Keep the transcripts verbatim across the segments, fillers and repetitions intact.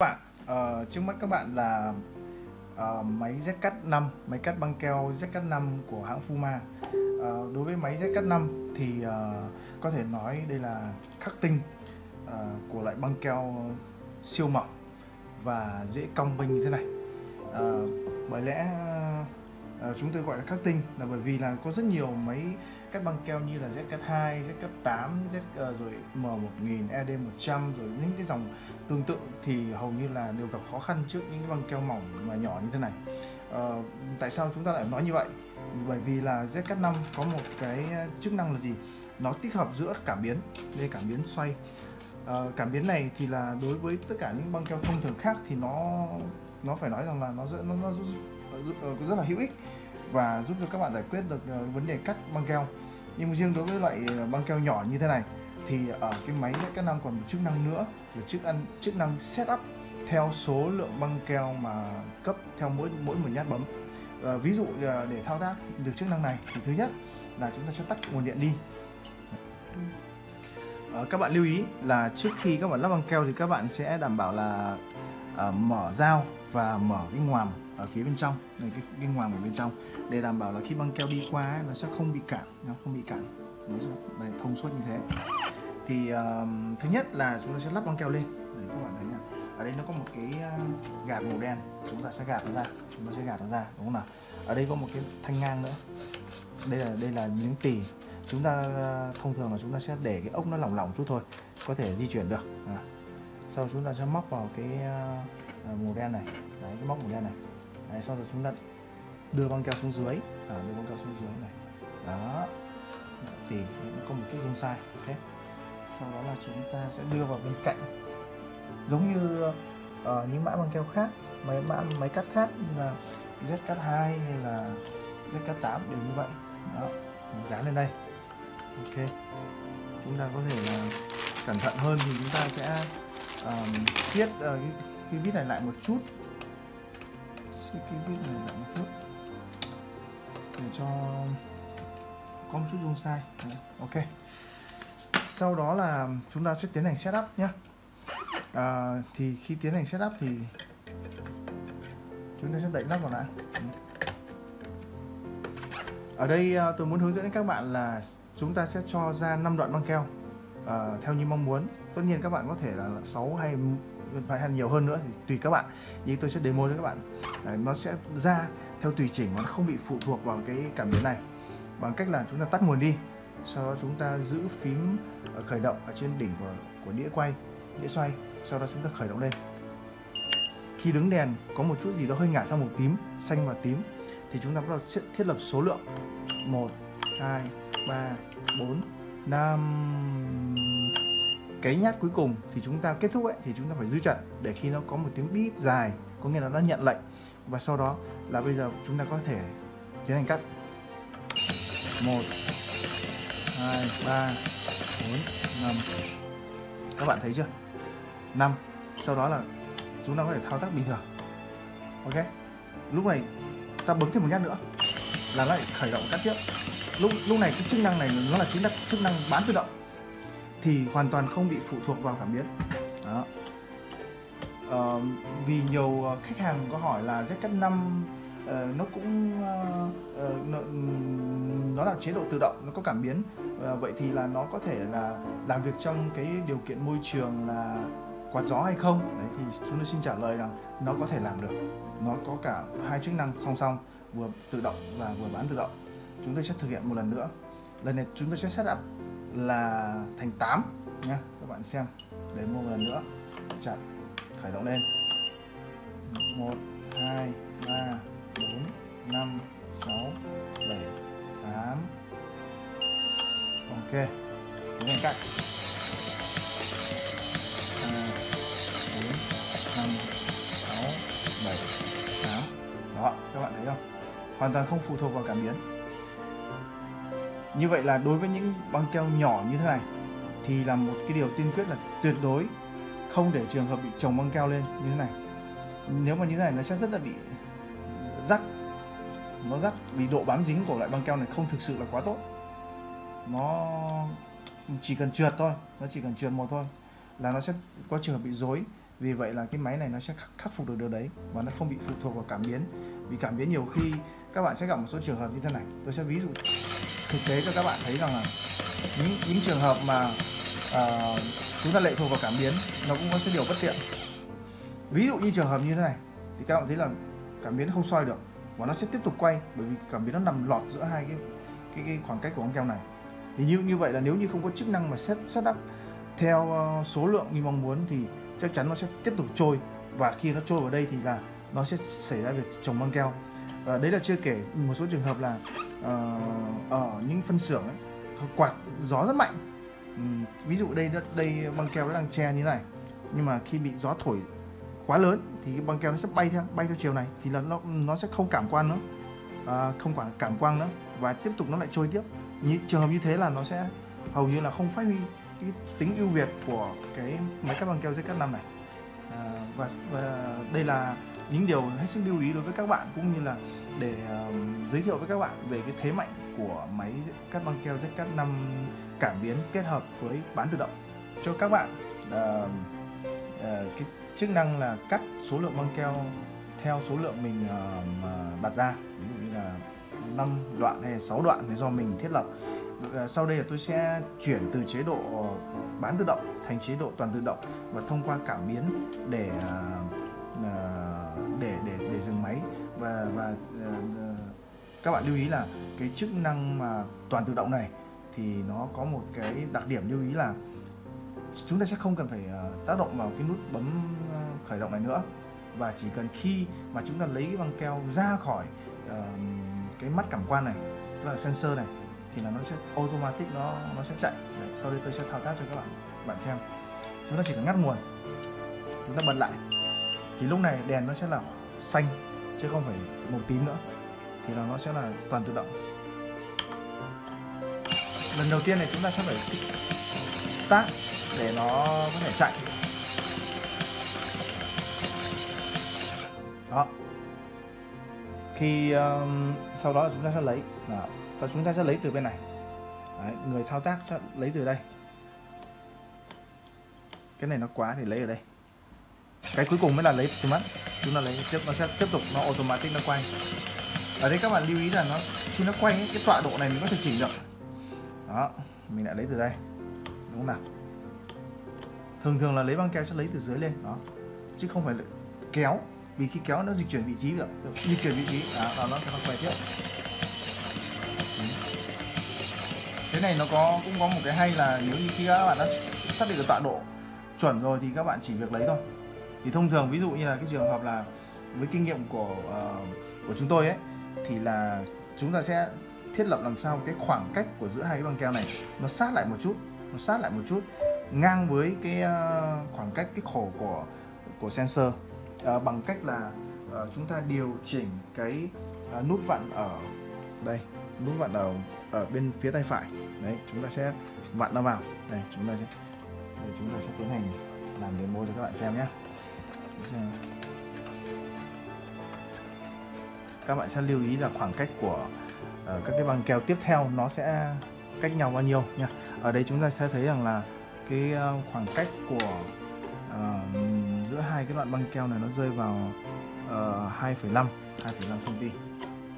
bạn ờ, trước mắt các bạn là ờ, máy Z Cut năm, máy cắt băng keo Z Cut năm của hãng Fuma. Ờ, đối với máy Z Cut năm thì ờ, có thể nói đây là khắc tinh ờ, của loại băng keo siêu mỏng và dễ cong vênh như thế này. Ờ, bởi lẽ ờ, chúng tôi gọi là khắc tinh là bởi vì là có rất nhiều máy cắt băng keo như là Z Cut hai, Z Cut tám, Z ờ, rồi M một nghìn, E D một trăm, rồi những cái dòng tương tự thì hầu như là đều gặp khó khăn trước những cái băng keo mỏng mà nhỏ như thế này. Ờ, tại sao chúng ta lại nói như vậy? Bởi vì là Z Cut năm có một cái chức năng là gì? Nó tích hợp giữa cảm biến, đây cảm biến xoay. Ờ, cảm biến này thì là đối với tất cả những băng keo thông thường khác thì nó nó phải nói rằng là nó rất, nó, nó rất, rất, rất là hữu ích và giúp cho các bạn giải quyết được vấn đề cắt băng keo. Nhưng riêng đối với loại băng keo nhỏ như thế này thì ở cái máy Z Cut năm còn một chức năng nữa là chức ăn chức năng setup theo số lượng băng keo mà cấp theo mỗi mỗi một nhát bấm. À, ví dụ để thao tác được chức năng này thì thứ nhất là chúng ta sẽ tắt nguồn điện đi. À, các bạn lưu ý là trước khi các bạn lắp băng keo thì các bạn sẽ đảm bảo là à, mở dao và mở cái ngoàm ở phía bên trong này, cái, cái ngoàm ở bên trong để đảm bảo là khi băng keo đi qua ấy, nó sẽ không bị cản, nó không bị cản, nó sẽ đây, thông suốt như thế. Thì uh, thứ nhất là chúng ta sẽ lắp băng keo lên. Để các bạn thấy nha, ở đây nó có một cái uh, gạt màu đen, chúng ta sẽ gạt nó ra, chúng ta sẽ gạt nó ra, đúng không nào? Ở đây có một cái thanh ngang nữa, đây là đây là miếng tì. Chúng ta uh, thông thường là chúng ta sẽ để cái ốc nó lỏng lỏng chút thôi, có thể di chuyển được. À. Sau chúng ta sẽ móc vào cái uh, màu đen này, đấy, cái móc màu đen này. Đấy, sau đó chúng ta đưa băng keo xuống dưới, à, đưa băng keo xuống dưới này, đó, thì nó có một chút rung sai. Okay. Sau đó là chúng ta sẽ đưa vào bên cạnh, giống như ở uh, những mã băng keo khác, máy mã máy cắt khác như là Z Cut hai hay là Z Cut tám đều như vậy. Đó, mình dán lên đây. Ok, chúng ta có thể là cẩn thận hơn thì chúng ta sẽ um, siết uh, cái, cái vít này lại một chút, siết cái vít này lại một chút để cho có một chút rung sai. Đấy, ok. Sau đó là chúng ta sẽ tiến hành setup nhé. À, thì khi tiến hành setup thì chúng ta sẽ đậy nắp vào lại. Ở đây tôi muốn hướng dẫn đến các bạn là chúng ta sẽ cho ra năm đoạn băng keo à, theo như mong muốn. Tất nhiên các bạn có thể là sáu hay hay nhiều hơn nữa thì tùy các bạn. Nhưng tôi sẽ demo cho các bạn. Đấy, nó sẽ ra theo tùy chỉnh mà nó không bị phụ thuộc vào cái cảm biến này. Bằng cách là chúng ta tắt nguồn đi, sau đó chúng ta giữ phím khởi động ở trên đỉnh của, của đĩa quay, đĩa xoay, sau đó chúng ta khởi động lên. Khi đứng đèn có một chút gì đó hơi ngả sang màu tím, xanh và tím thì chúng ta bắt đầu thiết lập số lượng một, hai, ba, bốn, năm. Cái nhát cuối cùng thì chúng ta kết thúc ấy, thì chúng ta phải giữ chặt để khi nó có một tiếng bíp dài, có nghĩa là nó nhận lệnh. Và sau đó là bây giờ chúng ta có thể tiến hành cắt. Một, hai, ba, bốn, năm. Các bạn thấy chưa? Năm. Sau đó là chúng ta có thể thao tác bình thường. Ok. Lúc này ta bấm thêm một nhát nữa là nó lại khởi động cắt tiếp. Lúc lúc này cái chức năng này nó là chính là chức năng bán tự động, thì hoàn toàn không bị phụ thuộc vào cảm biến. Đó. Ờ, vì nhiều khách hàng có hỏi là Z Cut năm uh, nó cũng uh, uh, nó, nó là chế độ tự động, nó có cảm biến. Uh, vậy thì là nó có thể là làm việc trong cái điều kiện môi trường là quạt gió hay không? Đấy, thì chúng tôi xin trả lời rằng nó có thể làm được. Nó có cả hai chức năng song song, vừa tự động và vừa bán tự động. Chúng tôi sẽ thực hiện một lần nữa. Lần này chúng tôi sẽ setup là thành tám nha, các bạn xem. Để một lần nữa, chặt, khởi động lên. Một, hai, ba, bốn, năm, sáu, bảy, tám. Ok, tiến hành cắt. bốn, năm, sáu, bảy, tám. Đó, các bạn thấy không? Hoàn toàn không phụ thuộc vào cảm biến. Như vậy là đối với những băng keo nhỏ như thế này thì là một cái điều tiên quyết là tuyệt đối không để trường hợp bị chồng băng keo lên như thế này. Nếu mà như thế này nó sẽ rất là bị rắc, nó rắc vì độ bám dính của loại băng keo này không thực sự là quá tốt. Nó chỉ cần trượt thôi, nó chỉ cần trượt một thôi là nó sẽ có trường hợp bị rối. Vì vậy là cái máy này nó sẽ khắc phục được điều đấy và nó không bị phụ thuộc vào cảm biến. Vì cảm biến nhiều khi các bạn sẽ gặp một số trường hợp như thế này. Tôi sẽ ví dụ thực tế cho các bạn thấy rằng là những, những trường hợp mà uh, chúng ta lệ thuộc vào cảm biến nó cũng có sẽ điều bất tiện. Ví dụ như trường hợp như thế này thì các bạn thấy là cảm biến không xoay được và nó sẽ tiếp tục quay, bởi vì cảm biến nó nằm lọt giữa hai cái cái, cái khoảng cách của băng keo này. Thì như như vậy là nếu như không có chức năng mà set setup theo uh, số lượng như mong muốn thì chắc chắn nó sẽ tiếp tục trôi, và khi nó trôi vào đây thì là nó sẽ xảy ra việc trồng băng keo. Và đấy là chưa kể một số trường hợp là uh, ở những phân xưởng ấy, quạt gió rất mạnh. uhm, ví dụ đây đây băng keo nó đang che như thế này, nhưng mà khi bị gió thổi quá lớn thì cái băng keo nó sẽ bay theo bay theo chiều này, thì là nó nó sẽ không cảm quan nữa, à, không cảm cảm quang nữa, và tiếp tục nó lại trôi tiếp. Như trường hợp như thế là nó sẽ hầu như là không phát huy cái tính ưu việt của cái máy cắt băng keo Z K năm này. À, và, và đây là những điều hết sức lưu ý đối với các bạn, cũng như là để uh, giới thiệu với các bạn về cái thế mạnh của máy cắt băng keo Z K năm cảm biến kết hợp với bán tự động cho các bạn. Uh, uh, cái chức năng là cắt số lượng băng keo theo số lượng mình uh, đặt ra, ví dụ như là năm đoạn hay sáu đoạn thì do mình thiết lập. Uh, sau đây là tôi sẽ chuyển từ chế độ bán tự động thành chế độ toàn tự động, và thông qua cảm biến để uh, uh, để để để dừng máy. Và và uh, các bạn lưu ý là cái chức năng mà toàn tự động này thì nó có một cái đặc điểm lưu ý là chúng ta sẽ không cần phải uh, tác động vào cái nút bấm uh, khởi động này nữa, và chỉ cần khi mà chúng ta lấy cái băng keo ra khỏi uh, cái mắt cảm quan này, tức là sensor này, thì là nó sẽ automatic nó nó sẽ chạy. Đấy, sau đây tôi sẽ thao tác cho các bạn bạn xem. Chúng ta chỉ cần ngắt nguồn, chúng ta bật lại thì lúc này đèn nó sẽ là xanh chứ không phải màu tím nữa, thì là nó sẽ là toàn tự động. Lần đầu tiên này chúng ta sẽ phải start để nó có thể chạy. Đó. Khi um, sau đó là chúng ta sẽ lấy, đó. Chúng ta sẽ lấy từ bên này. Đấy, người thao tác sẽ lấy từ đây. Cái này nó quá thì lấy ở đây. Cái cuối cùng mới là lấy từ mắt. Chúng ta lấy tiếp, nó sẽ tiếp tục nó automatic nó quay. Ở đây các bạn lưu ý là nó khi nó quay ấy, cái tọa độ này mình có thể chỉnh được. Đó, mình lại lấy từ đây, đúng không nào? Thường thường là lấy băng keo sẽ lấy từ dưới lên, đó, chứ không phải là kéo, vì khi kéo nó dịch chuyển vị trí được, dịch chuyển vị trí, đó, đó nó sẽ quay tiếp. Cái này nó có cũng có một cái hay là nếu như khi các bạn đã xác định được tọa độ chuẩn rồi thì các bạn chỉ việc lấy thôi. Thì thông thường ví dụ như là cái trường hợp là với kinh nghiệm của uh, của chúng tôi ấy, thì là chúng ta sẽ thiết lập làm sao cái khoảng cách của giữa hai cái băng keo này nó sát lại một chút, nó sát lại một chút ngang với cái uh, khoảng cách cái khổ của của sensor, uh, bằng cách là uh, chúng ta điều chỉnh cái uh, nút vặn ở đây, nút vặn ở ở bên phía tay phải. Đấy, chúng ta sẽ vặn nó vào. Đây, chúng ta sẽ đây, chúng ta sẽ tiến hành làm demo cho các bạn xem nhé. Các bạn sẽ lưu ý là khoảng cách của uh, các cái băng keo tiếp theo nó sẽ cách nhau bao nhiêu nha. Ở đây chúng ta sẽ thấy rằng là cái uh, khoảng cách của uh, giữa hai cái đoạn băng keo này nó rơi vào uh, hai phẩy năm xăng ti mét.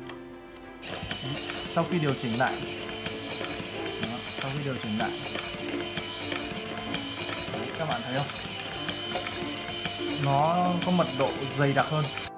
Sau khi điều chỉnh lại, đó, sau khi điều chỉnh lại, đấy, các bạn thấy không? Nó có mật độ dày đặc hơn.